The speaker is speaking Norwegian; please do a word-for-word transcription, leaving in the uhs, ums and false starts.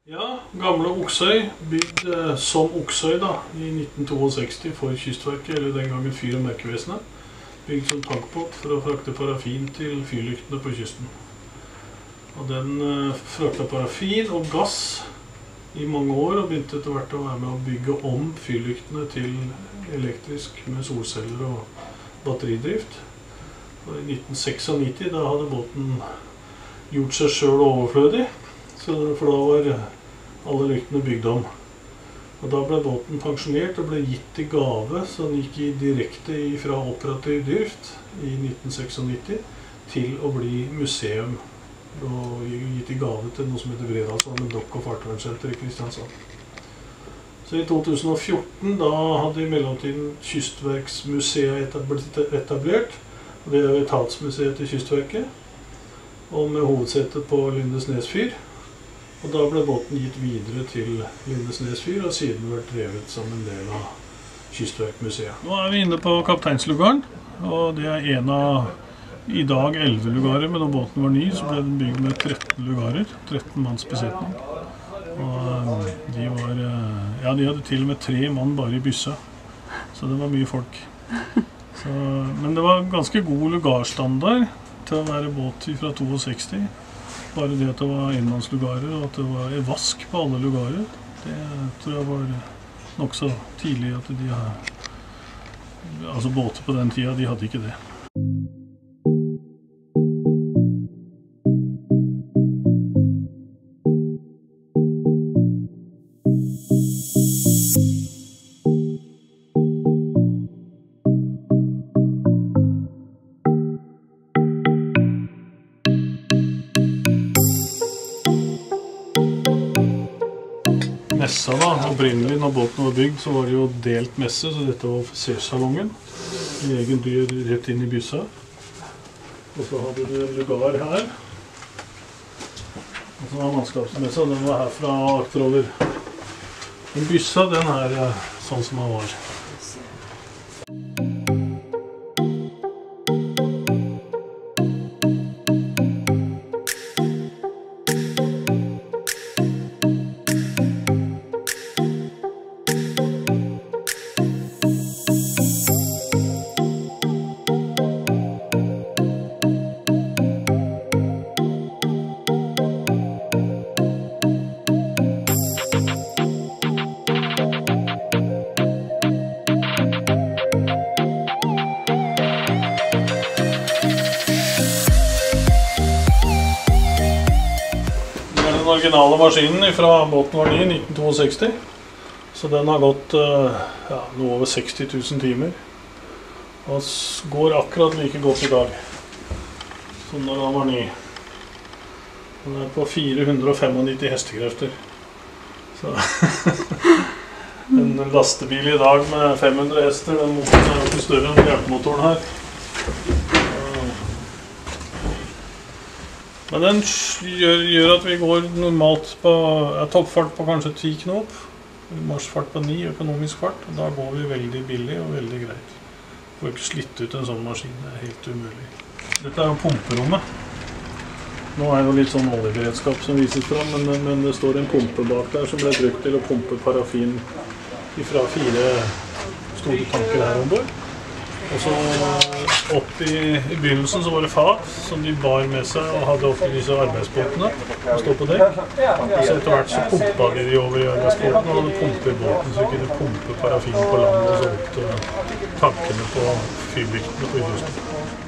Ja, gamle Oksøy, bygd eh, som Oksøy da, i nitten sekstito for Kystverket, eller den gangen Fyr- og Merkevesenet. Bygd som tankbåt for å frakte parafin til fyrlyktene på kysten. Og den eh, frakta parafin og gass i mange år, og begynte etter hvert å være med å bygge om fyrlyktene til elektrisk med solceller og batteridrift. Og i nitten nittioseks da hadde båten gjort seg selv overflødig. Så for da var alle lyktene bygd om. Og da ble båten pensjonert og ble gitt i gave, så den gikk i direkte fra operativ drift i nitten nittioseks til å bli museum. Og gitt i gave til noe som heter Vredalsvangen Dokk- og Fartøysenter i Kristiansand. Så i to tusen og fjorten da hadde i mellomtiden Kystverksmuseet blitt etablert. Det er jo etatsmuseet til Kystverket, og med hovedsetet på Lindesnes fyr. Og da ble båten gitt videre til Lindesnes fyr, og siden vært drevet som en del av Kystverkmuseet. Nå er vi inne på kapteinslugaren, og det er en av i dag elleve lugarer, men da båten var ny så ble den bygd med tretten lugarer, tretten manns besetning. Og de var, ja, de hadde til og med tre mann bare i byssa, så det var mye folk. Så, men det var ganske god lugarstandard til å være båt fra sekstito. Bare det at det var enmannslugarer, og at det var vask på alle lugarer, det tror jeg var nok så tidlig at de har, altså båter på den tida, de hadde ikke det. Messa da, opprinnelig når båten var bygd, så var det jo delt messe, så dette var offisersalongen. En egen dyr rett inn i byssa. Og så hadde du en lugar her. Og så var mannskapsmessa, den var her fra akterover. Men byssa, den er sånn som den var. Den originale maskinen fra båten var ny i nitten sekstito, så den har gått ja, noe over seksti tusen timer, og går akkurat like godt i dag som når den var ny. Den er på fire hundre og nittifem hestekrefter. Så en lastebil i dag med fem hundre hester, den motoren er jo ikke større enn hjelpemotoren her. Men den gjør, gjør at vi går normalt på ja, toppfart på kanskje ti knop, marsfart på ni, økonomisk fart, og da går vi veldig billig og veldig greit. Får ikke slitt ut en sånn maskin, det er helt umulig. Dette er jo pumperommet. Nå er det jo litt sånn oljeberedskap som vises fram, men, men det står en pumpe bak der som ble brukt til å pumpe parafin fra fire store tanker her ombord. Og så opp i, i begynnelsen så var det fat som de bar med seg og hadde opp i disse arbeidsbåtene og stod på dekk. Og så etter hvert så pumpa de de over i arbeidsbåtene og hadde pumpe i båten, så de kunne pumpe parafin på land og så opp til tankene på fyrlyktene på kysten.